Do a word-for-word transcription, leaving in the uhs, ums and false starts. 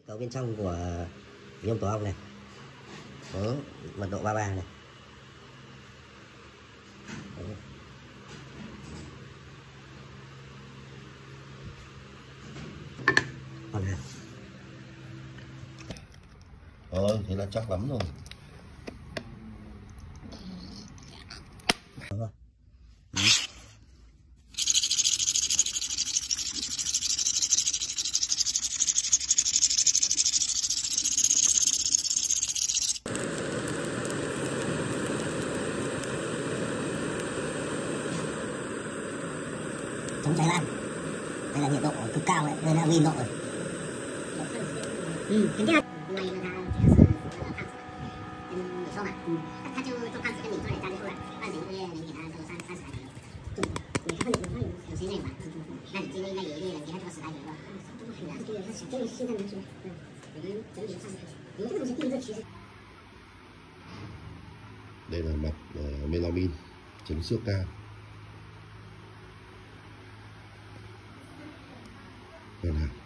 Cấu bên trong của nhôm tổ ong này. Đó, mật độ ba mươi ba này. Đó. Còn này. Rồi, thế là chắc lắm rồi. Đó. Ừ. Chống cháy lan. Đây là nhiệt độ cực cao đấy, đây là nghìn độ rồi. Ừ, cái này này là它这个是嗯，你说嘛，嗯，它它就做胖子跟你做点家就出来，二十一个月能给它做三三十来个，对，你看有有有谁那个嘛？那你今天应该有一个月能给它做十来个吧？这么很难，这个它小这个现在能做，嗯，我们整理上去，你这个东西第一个其实。 Đây là mặt uh, melamine chống xước cao. Còn nào